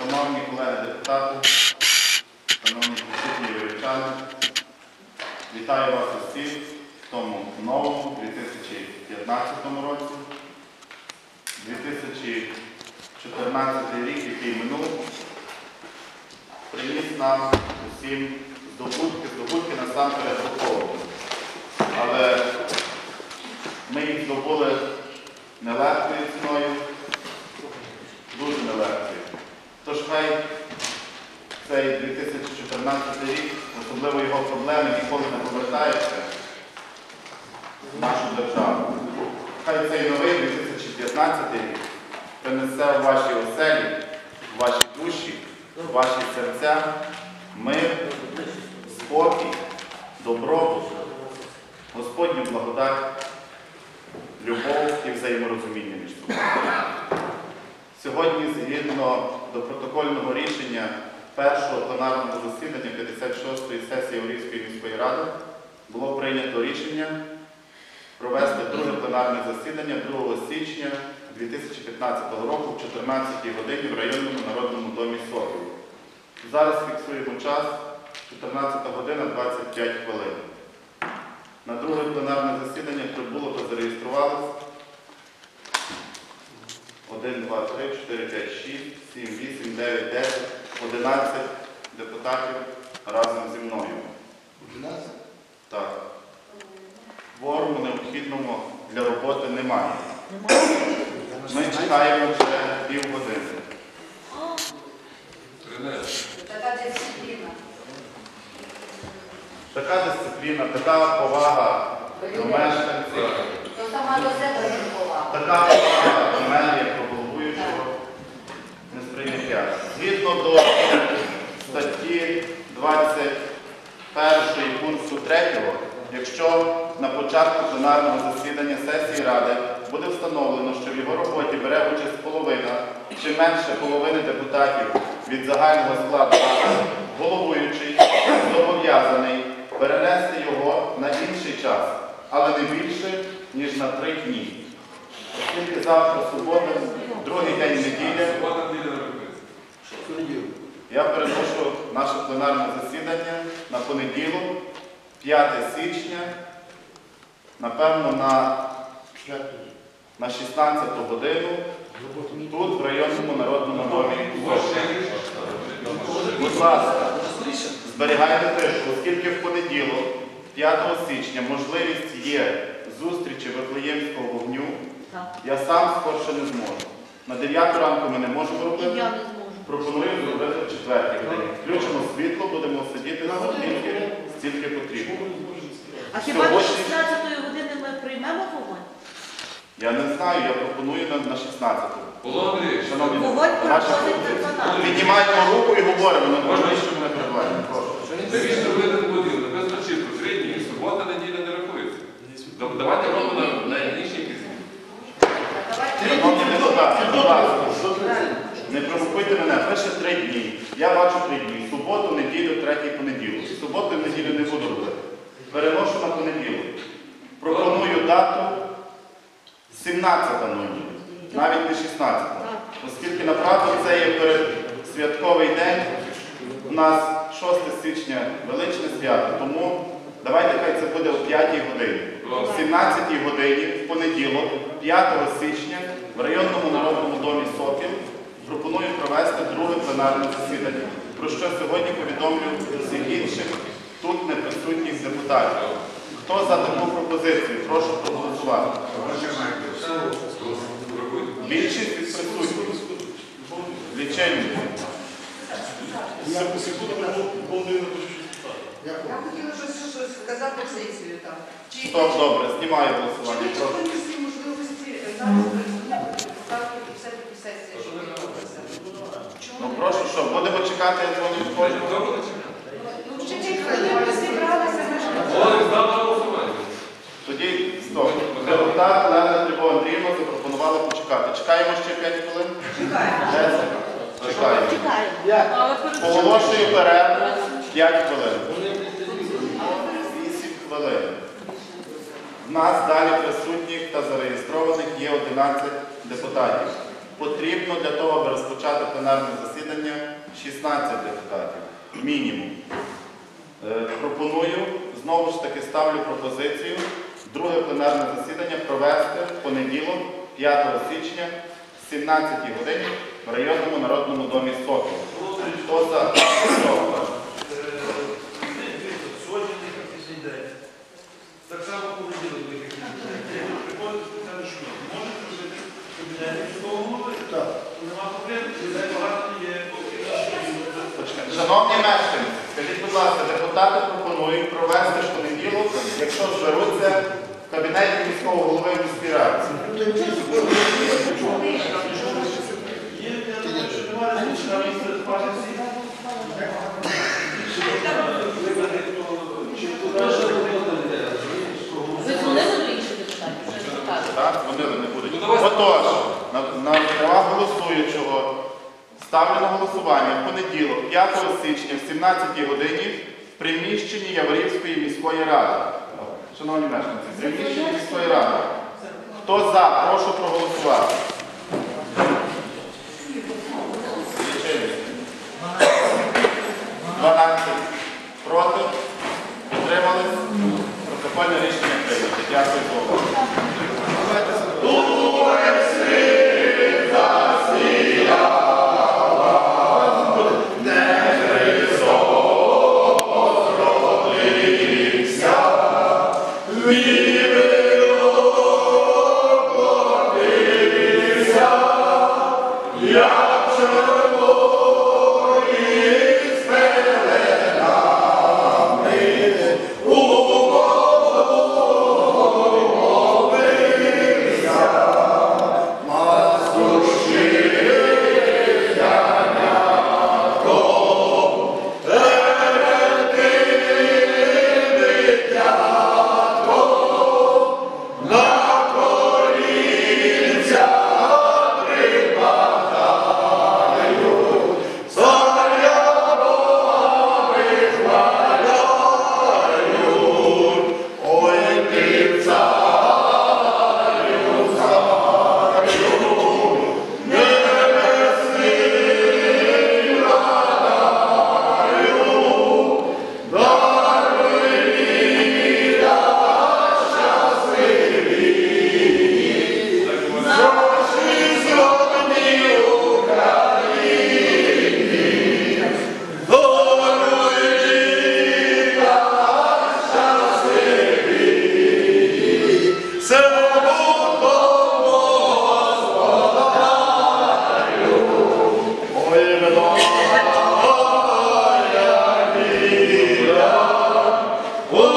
Шановні колеги депутати, шановні присутні вірчани, вітаю вас усіх в тому новому 2015 році. 2014 рік, який минув, приніс нам усім здобутки насамперед духовні. Але ми їх здобули нелегкою ціною, дуже нелегкою. Тож хай цей 2014 рік, особливо його проблеми, ніколи не повертаються в нашу державу. Хай цей новий 2015 рік принесе в ваші оселі, в ваші душі, в ваші серця мир, спокій, добробут, Господню благодать, любов і взаєморозуміння між собою. Сьогодні, згідно до протокольного рішення першого пленарного засідання 56-ї сесії Орівської міської ради, було прийнято рішення провести друге пленарне засідання 2 січня 2015 року в 14 годині в районному народному домі Сокіл. Зараз фіксуємо час 14 година 25 хвилин. На друге пленарне засідання прибуло та зареєструвалось 1, 2, 3, 4, 5, 6, 7, 8, 9, 10, 11 депутатів разом зі мною. 11? Так. Кворуму необхідному для роботи немає. Ми чекаємо вже півгодини. Така дисципліна. Така дисципліна, така повага до мешканців, То сама до себе не була. така повага до мене, як до головуючого, несприйняття. Згідно до статті 21 пункту 3, якщо на початку пленарного засідання сесії Ради буде встановлено, що в його роботі бере участь половина чи менше половини депутатів від загального складу Ради, головуючий зобов'язаний перенести його на інший час, але не більше, ніж на 3 дні. Оскільки завтра субота, другий день неділя, я переношу наше пленарне засідання на понеділок, 5 січня, напевно, на 16 годину, тут, в районному народному домі. Будь ласка, зберігайте тишу, оскільки в понеділок, 5 січня, можливість є зустрічі Вифлеємського вогню, я сам скорше не зможу. На 9 ранку ми не можемо робити. Пропоную зробити в 4 годині. Включимо світло, будемо сидіти стільки потрібно. А хіба до 16-ї години ми приймемо вогонь? Я не знаю, я пропоную на 16-ту. Шановні, Вогонь ваша проходить на 12. піднімаємо руку і говоримо, ми можемо, що ми не перебуваємо. Навіщо ви не будете? Написано чітко, 3 дні, субота, неділя не рахується. Давайте робимо на інші якісь. Шановні депутати, будь ласка, не провокуйте мене, пише 3 дні. Я бачу 3 дні. Суботу, неділю, третій понеділок. Суботу і неділю не буду робити. Переношу на понеділок. Пропоную дату 17-та ноні, навіть не 16-та. Оскільки, направду, це є передсвятковий день. У нас 6 січня величне свято, тому давайте хай це буде о 5 годині. В 17 годині, в понеділок, 5 січня, в районному народному домі Сокіл пропоную провести друге пленарне засідання, про що сьогодні повідомлю всіх інших тут неприсутніх депутатів. Хто за таку пропозицію? Прошу проголосувати. Більшість від присутніх. Лічильники. Я хотіла щось сказати позицію там. Стоп, добре, знімаю голосування. Чи Прошу. є можливості зараз ставки і все-таки сесії, щоб відбулося? Ну прошу, що, будемо чекати, я дзвоню в кожного? Ну, ще 5 хвилин зібралися, Тоді, стоп. Депутат Лена Любов Андріївна запропонувала почекати. Чекаємо ще 5 хвилин? Чекаємо. Чекаємо. Чекаємо. Оголошую перерву 5 хвилин. 8 хвилин. В нас далі присутніх та зареєстрованих є 11 депутатів. Потрібно для того, аби розпочати розпочати пленарне засідання 16 депутатів, мінімум. Пропоную, знову ж таки ставлю пропозицію, друге пленарне засідання провести в понеділок, 5 січня, в 17 годині в районному народному домі Сокіл. Хто за? Сьогодні не практичний день. Так само понеділок не практичний день. Приходить спеціально, що можете робити в кабінеті судового голови? Так. Нема проблем, людей багато є. Шановні мешканці, скажіть, будь ласка, депутати пропонують провести в понеділок, якщо зберуться в кабінеті міського голови в міській раді. Є, я думаю, що немає рішення ваших всіх. Ви дзвонили до інших депутатів? Вже депутатів? Так, вони не будуть. Ну, давай. Отож, на правах голосуючого ставлю на голосування в понеділок, 5 січня, в 17 годині в приміщенні Яворівської міської ради. Шановні мешканці, в приміщенні міської ради. Хто за? Прошу проголосувати. Лічильник. 12. Проти? Утримались? Протокольне рішення прийнято. Дякую за увагу. Oh!